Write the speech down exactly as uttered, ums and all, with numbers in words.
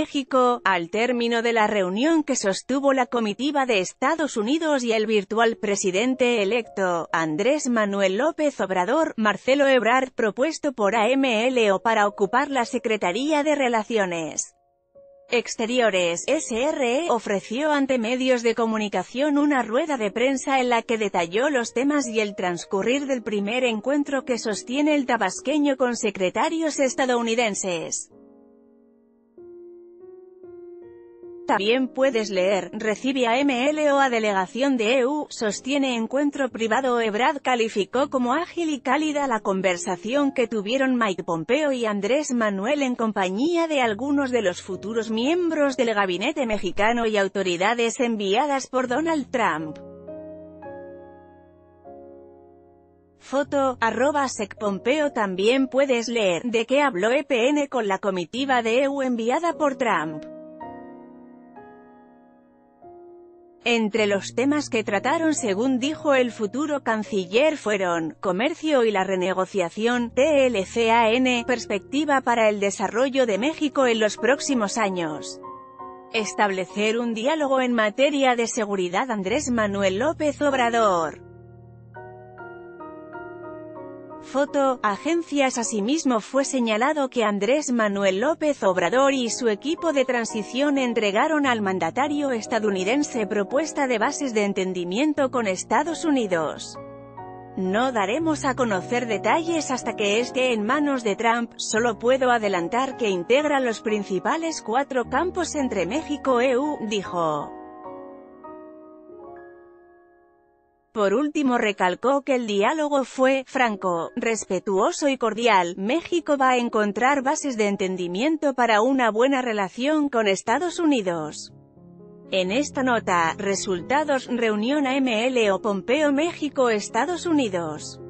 México, al término de la reunión que sostuvo la comitiva de Estados Unidos y el virtual presidente electo, Andrés Manuel López Obrador, Marcelo Ebrard, propuesto por A M L O para ocupar la Secretaría de Relaciones Exteriores, S R E, ofreció ante medios de comunicación una rueda de prensa en la que detalló los temas y el transcurrir del primer encuentro que sostiene el tabasqueño con secretarios estadounidenses. También puedes leer, recibe a M L O a delegación de E U, sostiene encuentro privado. Ebrard calificó como ágil y cálida la conversación que tuvieron Mike Pompeo y Andrés Manuel en compañía de algunos de los futuros miembros del gabinete mexicano y autoridades enviadas por Donald Trump. Foto, arroba secpompeo. También puedes leer, de qué habló E P N con la comitiva de E U enviada por Trump. Entre los temas que trataron, según dijo el futuro canciller, fueron comercio y la renegociación, T L C A N, perspectiva para el desarrollo de México en los próximos años, establecer un diálogo en materia de seguridad. Andrés Manuel López Obrador. Foto, agencias. Asimismo fue señalado que Andrés Manuel López Obrador y su equipo de transición entregaron al mandatario estadounidense propuesta de bases de entendimiento con Estados Unidos. No daremos a conocer detalles hasta que esté en manos de Trump, solo puedo adelantar que integra los principales cuatro campos entre México e U, dijo. Por último recalcó que el diálogo fue franco, respetuoso y cordial. México va a encontrar bases de entendimiento para una buena relación con Estados Unidos. En esta nota, resultados, reunión A M L O Pompeo México-Estados Unidos.